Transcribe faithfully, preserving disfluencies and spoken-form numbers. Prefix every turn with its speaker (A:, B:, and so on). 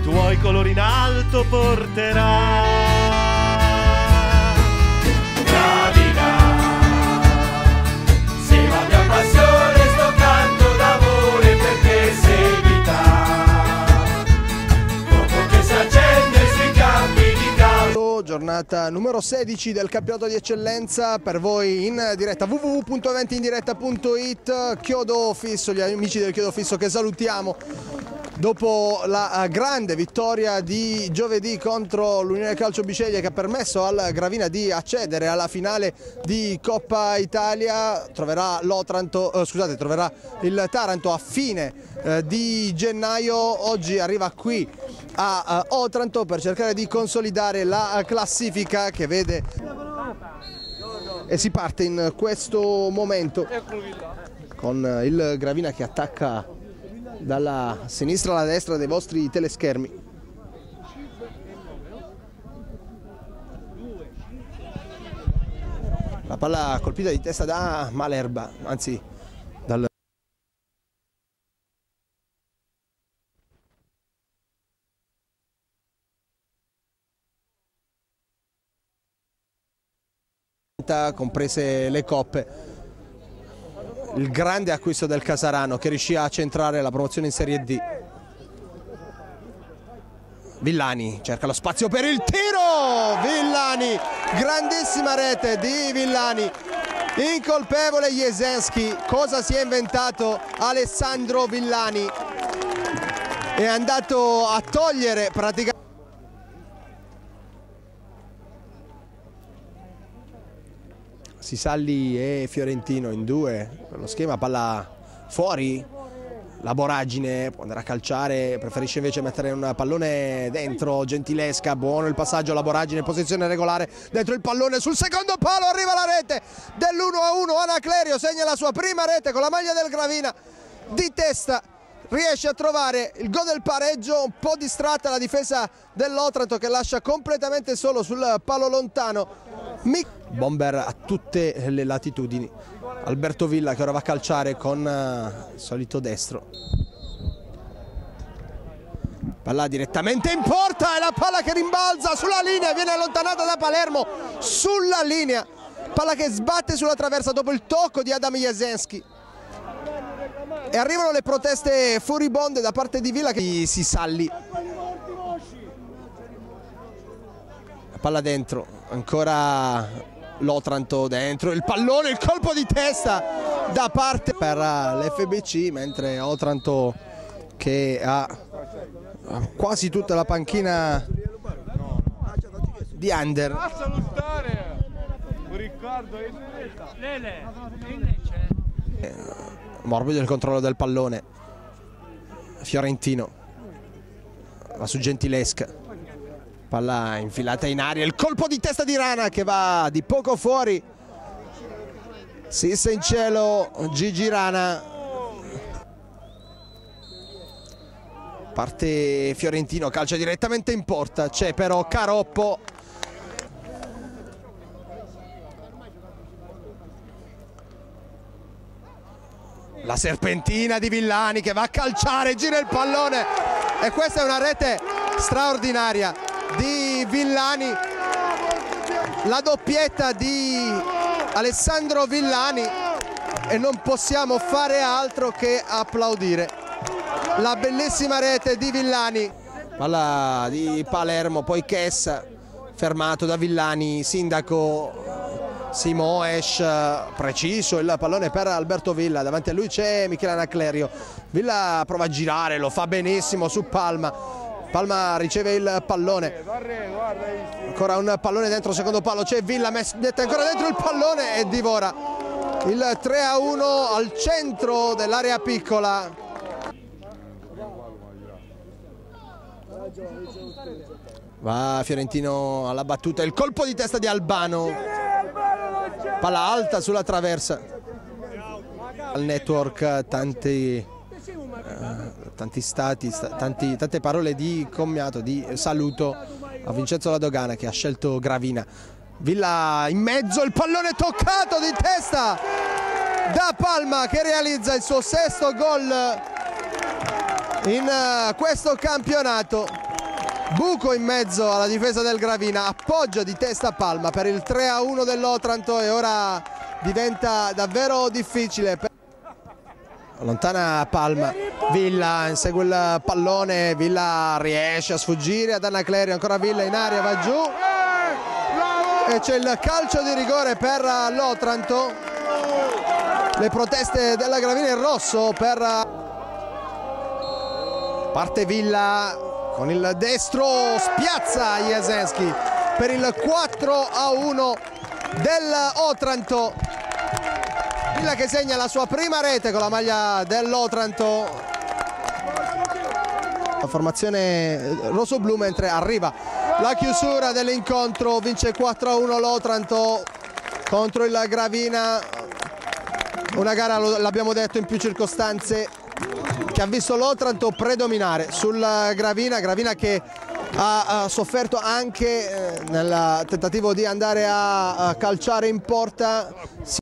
A: tuoi colori in alto porterà.
B: Gravina, sei la mia passione, sto canto d'amore perché sei vita. Dopo che si accende sui campi di calcio.
C: Giornata numero sedici del campionato di eccellenza per voi in diretta w w w punto eventindiretta punto it. Chiodo Fisso, gli amici del Chiodo Fisso che salutiamo dopo la grande vittoria di giovedì contro l'Unione Calcio Biceglie, che ha permesso al Gravina di accedere alla finale di Coppa Italia. Troverà l'Otranto, eh, scusate, troverà il Taranto a fine eh, di gennaio. Oggi arriva qui a uh, Otranto per cercare di consolidare la classifica che vede, e si parte in questo momento con il Gravina che attacca dalla sinistra alla destra dei vostri teleschermi. La palla colpita di testa da Malerba, anzi dal comprese le coppe. Il grande acquisto del Casarano che riuscì a centrare la promozione in Serie D. Villani cerca lo spazio per il tiro, Villani, grandissima rete di Villani, incolpevole Jesensky. Cosa si è inventato Alessandro Villani? È andato a togliere praticamente Sisalli e Fiorentino in due per lo schema, palla fuori, la Boragine può andare a calciare, preferisce invece mettere un pallone dentro. Gentilesca, buono il passaggio, la Boragine in posizione regolare, dentro il pallone sul secondo palo, arriva la rete dell'uno a uno. Anaclerio segna la sua prima rete con la maglia del Gravina, di testa riesce a trovare il gol del pareggio, un po' distratta la difesa dell'Otranto che lascia completamente solo sul palo lontano. Bomber a tutte le latitudini. Alberto Villa che ora va a calciare con uh, il solito destro. Palla direttamente in porta e la palla che rimbalza sulla linea, viene allontanata da Palermo sulla linea. Palla che sbatte sulla traversa dopo il tocco di Adam Jesensky. E arrivano le proteste furibonde da parte di Villa che si salli. La palla dentro, ancora l'Otranto dentro, il pallone, il colpo di testa da parte per l'F B C, mentre Otranto che ha quasi tutta la panchina di under. Morbido il controllo del pallone. Fiorentino va su Gentilesca, palla infilata in aria, il colpo di testa di Rana che va di poco fuori. Sissa in cielo Gigi Rana. Parte Fiorentino, calcia direttamente in porta, c'è però Caroppo. La serpentina di Villani che va a calciare, gira il pallone e questa è una rete straordinaria di Villani, la doppietta di Alessandro Villani, e non possiamo fare altro che applaudire la bellissima rete di Villani. Palla di Palermo, poi Chessa, fermato da Villani, Sindaco, Simoes, preciso il pallone per Alberto Villa, davanti a lui c'è Michele Anaclerio. Villa prova a girare, lo fa benissimo su Palma. Palma riceve il pallone, ancora un pallone dentro secondo palo, c'è Villa, mette ancora dentro il pallone e divora il tre a uno al centro dell'area piccola. Va Fiorentino alla battuta, il colpo di testa di Albano, palla alta sulla traversa. Al network tanti, uh, tanti stati, sta, tanti, tante parole di commiato, di saluto a Vincenzo La Dogana che ha scelto Gravina. Villa in mezzo, il pallone toccato di testa da Palma che realizza il suo sesto gol in uh, questo campionato. buco in mezzo alla difesa del Gravina, appoggia di testa a Palma per il tre a uno dell'Otranto e ora diventa davvero difficile. Allontana Palma, Villa insegue il pallone, Villa riesce a sfuggire ad Anna Clerio, ancora Villa in aria, va giù e c'è il calcio di rigore per l'Otranto. Le proteste della Gravina in rosso per parte Villa con il destro, spiazza Jasenski per il quattro a uno dell'Otranto. Villa che segna la sua prima rete con la maglia dell'Otranto. La formazione rossoblu, mentre arriva la chiusura dell'incontro, vince quattro a uno l'Otranto contro il Gravina. Una gara, l'abbiamo detto in più circostanze, che ha visto l'Otranto predominare sul Gravina, Gravina che ha, ha sofferto anche eh, nel tentativo di andare a, a calciare in porta.